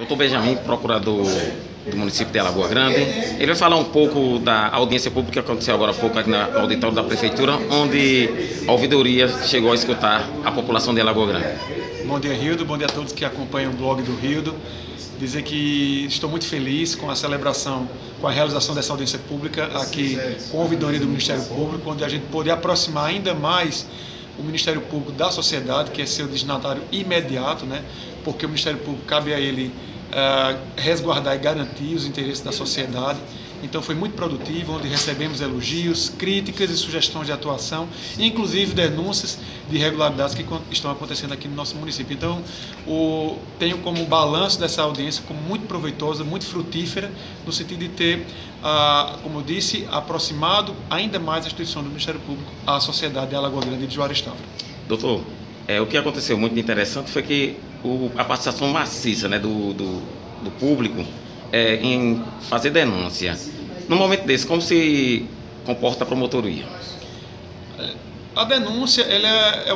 Doutor Benjamin, procurador do município de Alagoa Grande, ele vai falar um pouco da audiência pública que aconteceu agora há pouco aqui no auditório da Prefeitura, onde a ouvidoria chegou a escutar a população de Alagoa Grande. Bom dia, Rildo. Bom dia a todos que acompanham o blog do Rildo. Dizer que estou muito feliz com a celebração, com a realização dessa audiência pública aqui com a ouvidoria do Ministério Público, onde a gente pôde aproximar ainda mais o Ministério Público da sociedade, que é seu destinatário imediato, né? Porque o Ministério Público cabe a ele resguardar e garantir os interesses da sociedade. Então foi muito produtivo, onde recebemos elogios, críticas e sugestões de atuação, inclusive denúncias de irregularidades que estão acontecendo aqui no nosso município. Então tenho como balanço dessa audiência como muito proveitosa, muito frutífera, no sentido de ter, como eu disse, aproximado ainda mais a instituição do Ministério Público à sociedade de Alagoa Grande e de Juarez Távora. Doutor, o que aconteceu muito interessante foi que a participação maciça, né, do público em fazer denúncia. No momento desse, como se comporta a promotoria? A denúncia é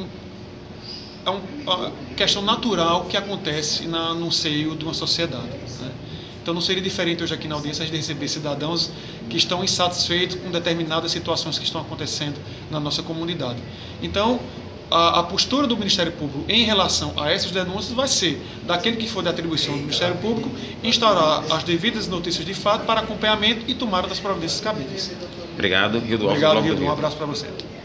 uma questão natural que acontece no seio de uma sociedade, né? Então não seria diferente hoje aqui na audiência de receber cidadãos que estão insatisfeitos com determinadas situações que estão acontecendo na nossa comunidade. Então, a postura do Ministério Público em relação a essas denúncias vai ser daquele que for da atribuição do Ministério Público instaurar as devidas notícias de fato para acompanhamento e tomada das providências cabíveis. Obrigado, Rildo. Obrigado, Rildo. Um abraço para você.